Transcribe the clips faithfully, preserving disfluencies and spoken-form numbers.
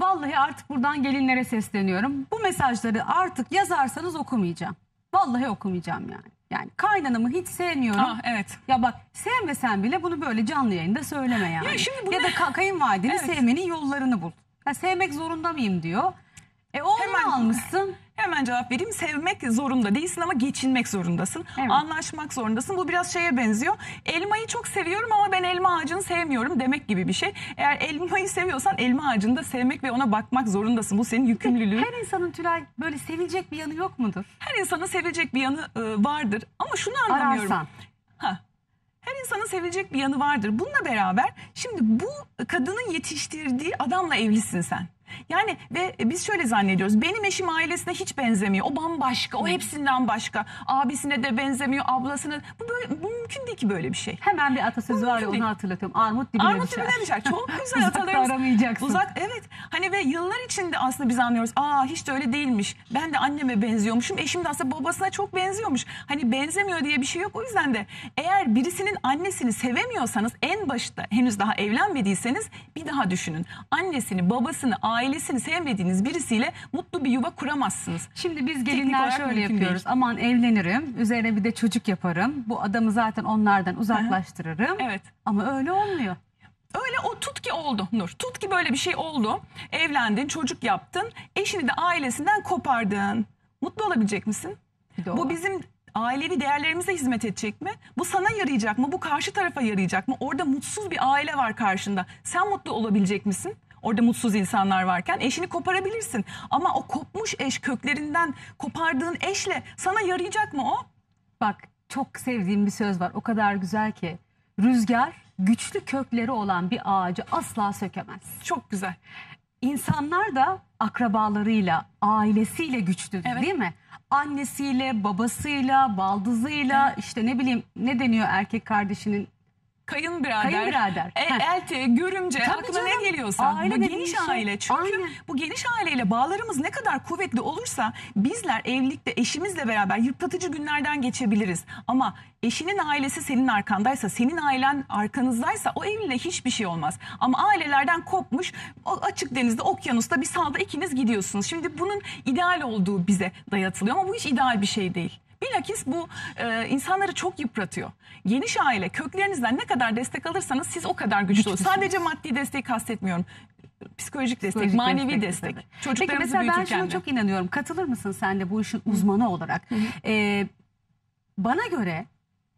vallahi artık buradan gelinlere sesleniyorum. Bu mesajları artık yazarsanız okumayacağım. Vallahi okumayacağım yani. Yani kaynanamı hiç sevmiyorum. Ah, evet. Ya bak, sevmesen bile bunu böyle canlı yayında söyleme yani. Ya, şimdi bu ya ne? da kayınvalideni Evet. sevmenin yollarını bul. Ya sevmek zorunda mıyım diyor. E oğlunu Hemen- almışsın. Hemen cevap vereyim. Sevmek zorunda değilsin ama geçinmek zorundasın. Evet. Anlaşmak zorundasın. Bu biraz şeye benziyor. Elmayı çok seviyorum ama ben elma ağacını sevmiyorum demek gibi bir şey. Eğer elmayı seviyorsan elma ağacını da sevmek ve ona bakmak zorundasın. Bu senin yükümlülüğün. Her insanın Tülay böyle sevilecek bir yanı yok mudur? Her insanın sevecek bir yanı e, vardır. Ama şunu anlamıyorum. Ararsan. Ha. Her insanın sevecek bir yanı vardır. Bununla beraber şimdi bu kadının yetiştirdiği adamla evlisin sen. Yani ve biz şöyle zannediyoruz. Benim eşim ailesine hiç benzemiyor. O bambaşka. O hepsinden başka. Abisine de benzemiyor. Ablasına. Bu, böyle, bu mümkün değil ki böyle bir şey. Hemen bir atasözü var ya, Değil. onu hatırlatıyorum. Armut dibine Armut düşer. dibine düşer. Çok güzel Uzakta atalarımız. aramayacaksın. Uzak, evet. Hani ve yıllar içinde aslında biz anlıyoruz. Aa, hiç de öyle değilmiş. Ben de anneme benziyormuşum. Eşim de aslında babasına çok benziyormuş. Hani benzemiyor diye bir şey yok. O yüzden de eğer birisinin annesini sevemiyorsanız, en başta henüz daha evlenmediyseniz bir daha düşünün. Annesini, babasını, ailesini sevmediğiniz birisiyle mutlu bir yuva kuramazsınız. Şimdi biz Teknik gelinler olarak şöyle mümkün yapıyoruz. değil. Aman evlenirim, üzerine bir de çocuk yaparım. Bu adamı zaten onlardan uzaklaştırırım. Evet. Ama öyle olmuyor. Öyle o tut ki oldu Nur. Tut ki böyle bir şey oldu. Evlendin, çocuk yaptın. Eşini de ailesinden kopardın. Mutlu olabilecek misin? Bir de o Bu var. bizim ailevi değerlerimize hizmet edecek mi? Bu sana yarayacak mı? Bu karşı tarafa yarayacak mı? Orada mutsuz bir aile var karşında. Sen mutlu olabilecek misin? Orada mutsuz insanlar varken eşini koparabilirsin. Ama o kopmuş eş, köklerinden kopardığın eşle sana yarayacak mı o? Bak, çok sevdiğim bir söz var. O kadar güzel ki. Rüzgar güçlü kökleri olan bir ağacı asla sökemez. Çok güzel. İnsanlar da akrabalarıyla, ailesiyle güçlüdür, Evet. değil mi? Annesiyle, babasıyla, baldızıyla, işte ne bileyim, ne deniyor erkek kardeşinin? Kayınbirader, Kayınbirader. e, Heh. elti, görümce, Tabii aklına canım. ne geliyorsa. Aile Bu dediğin geniş şey. aile. Çünkü Aynen. bu geniş aileyle bağlarımız ne kadar kuvvetli olursa bizler evlilikte eşimizle beraber yıpratıcı günlerden geçebiliriz. Ama eşinin ailesi senin arkandaysa, senin ailen arkanızdaysa o evliliğe hiçbir şey olmaz. Ama ailelerden kopmuş, o açık denizde, okyanusta bir salda ikiniz gidiyorsunuz. Şimdi bunun ideal olduğu bize dayatılıyor ama bu hiç ideal bir şey değil. Bilakis bu e, insanları çok yıpratıyor. Geniş aile, köklerinizden ne kadar destek alırsanız siz o kadar güçlü olursunuz. Sadece maddi desteği kastetmiyorum. Psikolojik destek, Psikolojik manevi destek de destek. tabii. Peki Çocuklarımızı mesela ben büyütürken şuna de. çok inanıyorum. Katılır mısın sen de bu işin uzmanı olarak? Ee, bana göre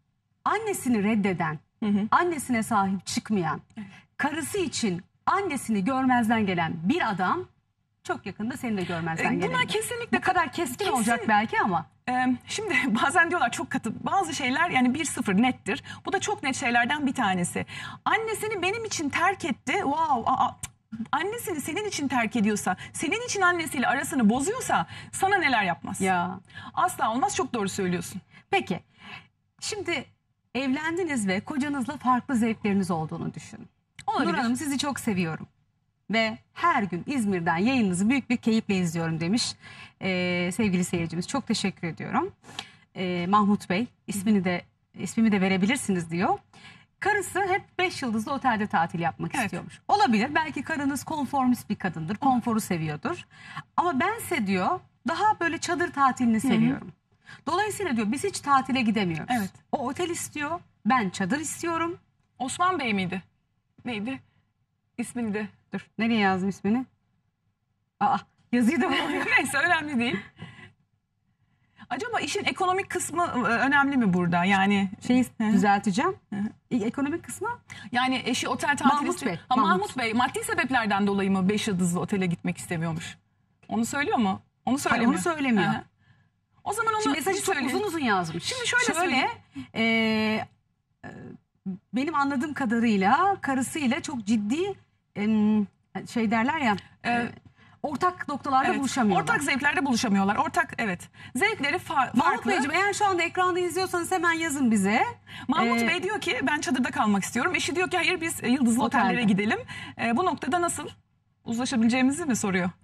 annesini reddeden, Hı hı. annesine sahip çıkmayan, karısı için annesini görmezden gelen bir adam çok yakında seni de görmezden E, gelir. buna kesinlikle Bu kadar keskin kesin- olacak belki ama. Ee, şimdi bazen diyorlar çok katı, bazı şeyler yani bir sıfır nettir. Bu da çok net şeylerden bir tanesi. Annesini benim için terk etti. Wow. Aa, annesini senin için terk ediyorsa, senin için annesiyle arasını bozuyorsa sana neler yapmaz? Ya. Asla olmaz, çok doğru söylüyorsun. Peki. Şimdi evlendiniz ve kocanızla farklı zevkleriniz olduğunu düşünün. Olabilir. Nur Hanım, sizi çok seviyorum. Ve her gün İzmir'den yayınınızı büyük bir keyifle izliyorum demiş ee, sevgili seyircimiz. Çok teşekkür ediyorum. Ee, Mahmut Bey, ismini de ismimi de verebilirsiniz diyor. Karısı hep beş yıldızlı otelde tatil yapmak Evet. istiyormuş. Olabilir, belki karınız konformist bir kadındır, konforu seviyordur. Ama bense diyor daha böyle çadır tatilini seviyorum. Dolayısıyla diyor biz hiç tatile gidemiyoruz. Evet. O otel istiyor, ben çadır istiyorum. Osman Bey miydi? Neydi? İsmini de. Dur, nereye yazdım ismini? Aa, yazıyı da bulamıyorum. Neyse, önemli değil. Acaba işin ekonomik kısmı e, önemli mi burada? Yani Şeyi Hı. düzelteceğim. Ekonomik kısmı yani eşi otel tatili Mahmut istiyor. Bey, Ha, Mahmut. Mahmut Bey maddi sebeplerden dolayı mı beş yıldızlı otele gitmek istemiyormuş? Onu söylüyor mu? Onu söylemiyor. onu söylemiyor. Hı hı. O zaman onu Şimdi mesajı çok söyleyin. uzun uzun yazmış. Şimdi şöyle söyleyeyim. e, e, benim anladığım kadarıyla karısıyla çok ciddi e, şey derler ya Ee, e, ortak noktalarda Evet, buluşamıyorlar. ortak zevklerde buluşamıyorlar. Ortak evet. Zevkleri fa- Mahmut farklı. Beyciğim, eğer şu anda ekranda izliyorsanız hemen yazın bize. Mahmut Ee, Bey diyor ki ben çadırda kalmak istiyorum. Eşi diyor ki hayır biz e, yıldızlı Otelde. otellere gidelim. E, bu noktada nasıl uzlaşabileceğimizi mi soruyor?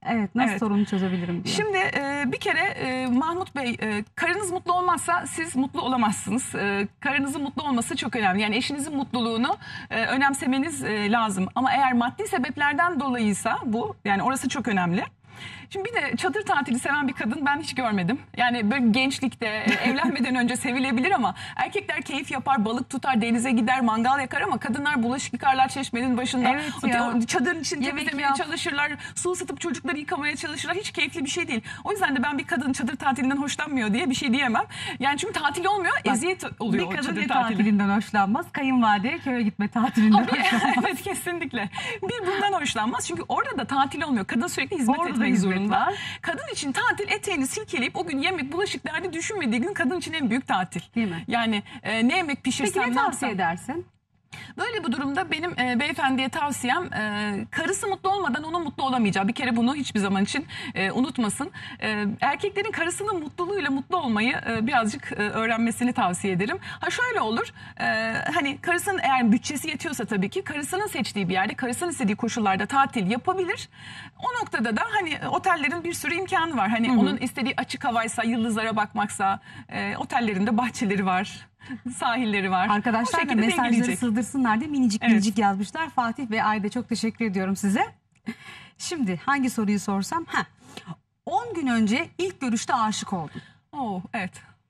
Evet, nasıl Evet. sorunu çözebilirim diye. Şimdi e, bir kere e, Mahmut Bey, e, karınız mutlu olmazsa siz mutlu olamazsınız. E, karınızın mutlu olması çok önemli. Yani eşinizin mutluluğunu e, önemsemeniz e, lazım. Ama eğer maddi sebeplerden dolayıysa bu, yani orası çok önemli. Şimdi bir de çadır tatili seven bir kadın ben hiç görmedim. Yani böyle gençlikte, evlenmeden önce sevilebilir ama erkekler keyif yapar, balık tutar, denize gider, mangal yakar ama kadınlar bulaşık yıkarlar çeşmenin başında. Evet ya. O çadırın için Yemek temizlemeye yap. çalışırlar, su ısıtıp çocukları yıkamaya çalışırlar. Hiç keyifli bir şey değil. O yüzden de ben bir kadın çadır tatilinden hoşlanmıyor diye bir şey diyemem. Yani çünkü tatil olmuyor, Bak, eziyet oluyor bir o kadın çadır ne tatili. tatilinden hoşlanmaz, kayınvalideye köye gitme tatilinden Tabii, hoşlanmaz. evet, kesinlikle. Bir bundan hoşlanmaz. Çünkü orada da tatil olmuyor. Kadın sürekli hizmet Orada da etmek hizmet zorunda. var. Kadın için tatil, eteğini silkeleyip o gün yemek, bulaşık derdi düşünmediği gün kadın için en büyük tatil. Değil mi? Yani e, ne yemek pişirsem, Peki ne ne tavsiye yapsam. edersin? Böyle bir durumda benim e, beyefendiye tavsiyem, e, karısı mutlu olmadan onun mutlu olamayacağı. Bir kere bunu hiçbir zaman için e, unutmasın. E, erkeklerin karısının mutluluğuyla mutlu olmayı e, birazcık e, öğrenmesini tavsiye ederim. Ha şöyle olur, e, hani karısının eğer bütçesi yetiyorsa tabii ki karısının seçtiği bir yerde, karısının istediği koşullarda tatil yapabilir. O noktada da hani otellerin bir sürü imkanı var. Hani Hı hı. onun istediği açık havaysa, yıldızlara bakmaksa, e, otellerinde bahçeleri var. Sahilleri var. O Arkadaşlar da şekilde mesajları dengeleyecek. sığdırsınlar diye minicik Evet. minicik yazmışlar. Fatih ve Ayda çok teşekkür ediyorum size. Şimdi hangi soruyu sorsam? Ha. on gün önce ilk görüşte aşık oldum. Oo, evet.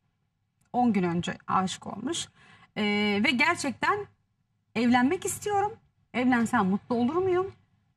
on gün önce aşık olmuş. Ee, ve gerçekten evlenmek istiyorum. Evlensem mutlu olur muyum?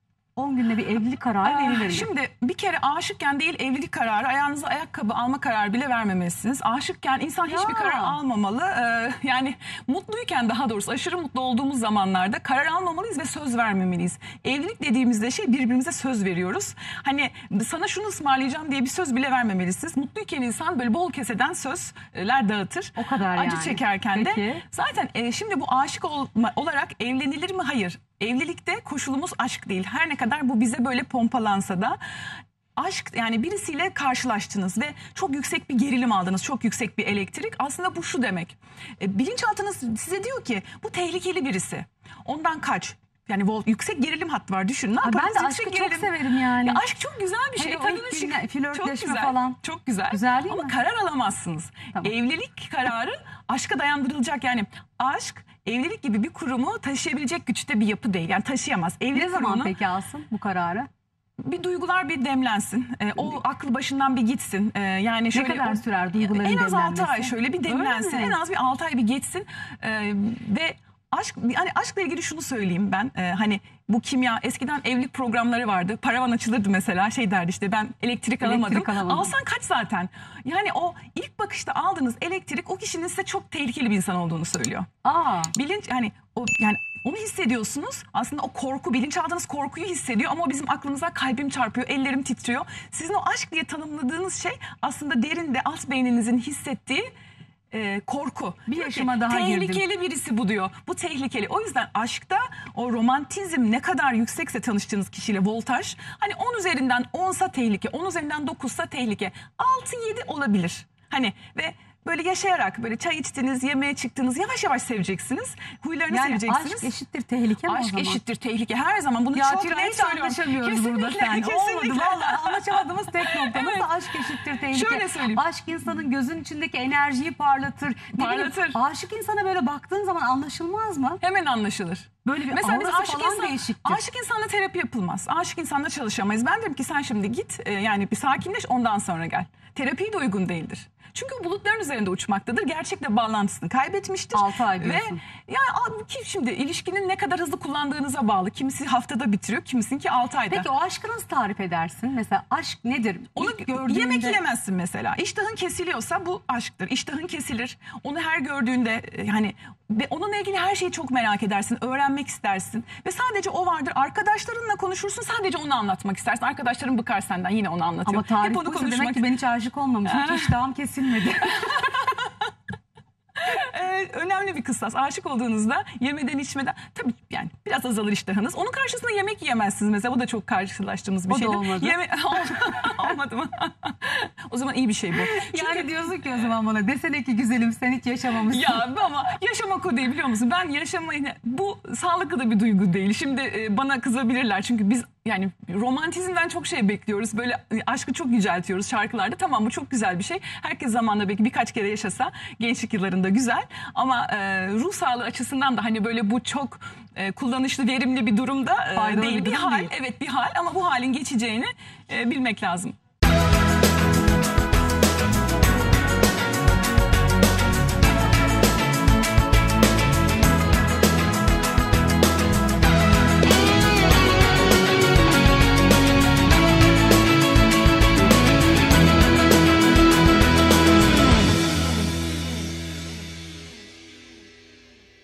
on günde bir evlilik kararı Aa, verilir mi? Şimdi bir kere aşıkken değil, evlilik kararı, ayağınıza ayakkabı alma kararı bile vermemelisiniz. Aşıkken insan hiçbir Ya. karar almamalı. Ee, yani mutluyken, daha doğrusu aşırı mutlu olduğumuz zamanlarda karar almamalıyız ve söz vermemeliyiz. Evlilik dediğimizde şey, birbirimize söz veriyoruz. Hani sana şunu ısmarlayacağım diye bir söz bile vermemelisiniz. Mutluyken insan böyle bol keseden sözler dağıtır. O kadar Acı yani. çekerken de. Peki. Zaten e, şimdi bu aşık olma, olarak evlenilir mi? Hayır. Evlilikte koşulumuz aşk değil. Her ne kadar bu bize böyle pompalansa da aşk, yani birisiyle karşılaştınız ve çok yüksek bir gerilim aldınız, çok yüksek bir elektrik. Aslında bu şu demek. E, bilinçaltınız size diyor ki bu tehlikeli birisi. Ondan kaç. Yani vol, yüksek gerilim hattı var, düşün. Ne Ha, yaparız? ben de Yüksek aşkı çok gerilim. severim yani. Ya aşk çok güzel bir şey. Hele o Tadını ilk çık- günler, flörtleşme çok güzel, falan. Çok güzel. Güzel değil Ama mi? karar alamazsınız. Tamam. Evlilik kararı aşka dayandırılacak. Yani aşk evlilik gibi bir kurumu taşıyabilecek güçte bir yapı değil. Yani taşıyamaz. Evlilik Ne zaman kurumunu peki alsın bu kararı? bir duygular bir demlensin. Ee, o aklı başından bir gitsin. Ee, yani şöyle ne kadar o- sürer duyguların en az demlenmesi? altı ay şöyle bir demlensin. Öyle mi? En az bir altı ay bir geçsin. Ee, ve aşk, hani aşkla ilgili şunu söyleyeyim ben. Ee, hani bu kimya, eskiden evlilik programları vardı. Paravan açılırdı mesela, şey derdi işte, ben elektrik alamadım. Elektrik alamadım. Alsan kaç zaten. Yani o ilk bakışta aldığınız elektrik o kişinin size çok tehlikeli bir insan olduğunu söylüyor. Aa, Bilinç, hani o, yani onu hissediyorsunuz. Aslında o korku, bilinçaltınız korkuyu hissediyor ama o bizim aklımıza, kalbim çarpıyor, ellerim titriyor. Sizin o aşk diye tanımladığınız şey aslında derinde alt beyninizin hissettiği e, korku. Bir Diyor yaşıma ki, daha girdim. tehlikeli birisi bu diyor. Bu tehlikeli. O yüzden aşkta o romantizm ne kadar yüksekse tanıştığınız kişiyle voltaj, hani on üzerinden onsa tehlike, on üzerinden dokuzsa tehlike, altı yedi olabilir. Hani ve böyle yaşayarak, böyle çay içtiniz, yemeğe çıktınız, yavaş yavaş seveceksiniz. Huylarını yani seveceksiniz. aşk eşittir tehlike mi o Aşk zaman? eşittir tehlike. Her zaman bunu Ya çok Tülay, net hiç söylüyorum. anlaşamıyoruz burada Kesinlikle, sen. kesinlikle. Olmadı vallahi, anlaşamadığımız tek noktamız Evet. da aşk eşittir tehlike. Şöyle söyleyeyim. Aşk insanın gözün içindeki enerjiyi parlatır. Ne bileyim, Parlatır. aşık insana böyle baktığın zaman anlaşılmaz mı? Hemen anlaşılır. Böyle bir Mesela biz aurası aşık falan insan, değişiktir. aşık insanla terapi yapılmaz. Aşık insanla çalışamayız. Ben derim ki sen şimdi git, e, yani bir sakinleş, ondan sonra gel. Terapi de uygun değildir. Çünkü o bulutların üzerinde uçmaktadır. Gerçekle bağlantısını kaybetmiştir. Altı ay Ve diyorsun. yani abi, ki şimdi ilişkinin ne kadar hızlı kullandığınıza bağlı. Kimisi haftada bitiriyor, kimisinki altı ayda. Peki o aşkı nasıl tarif edersin? Mesela aşk nedir? Onu İlk gördüğünde... yemek yemezsin mesela. İştahın kesiliyorsa bu aşktır. İştahın kesilir. Onu her gördüğünde e, hani ve onunla ilgili her şeyi çok merak edersin. Öğrenmek istersin. Ve sadece o vardır. Arkadaşlarınla konuşursun. Sadece onu anlatmak istersin. Arkadaşların bıkar senden. Yine onu anlatıyor. Ama tarif Hep onu buysa konuşmak. demek ki ben hiç aşık olmamışım. Hiç iştahım kesilmedi. Ee, önemli bir kıstas. Aşık olduğunuzda yemeden içmeden, tabii yani biraz azalır iştahınız. Onun karşısında yemek yiyemezsiniz mesela. Bu da çok karşılaştığımız bir O da şeydir. olmadı. Yeme- olmadı mı? O zaman iyi bir şey bu. Yani diyorsun ki o zaman bana desene ki güzelim sen hiç yaşamamışsın. Ya ama yaşamak o değil, biliyor musun? Ben yaşamayı, bu sağlıklı da bir duygu değil. Şimdi e, bana kızabilirler çünkü biz yani romantizmden çok şey bekliyoruz. Böyle e, aşkı çok yüceltiyoruz şarkılarda. Tamam, bu çok güzel bir şey. Herkes zamanla belki birkaç kere yaşasa gençlik yıllarında güzel. Ama e, ruh sağlığı açısından da hani böyle bu çok e, kullanışlı, verimli bir durumda e, Faydalı değil. bir Bir durum hal, değil. evet bir hal, ama bu halin geçeceğini e, bilmek lazım.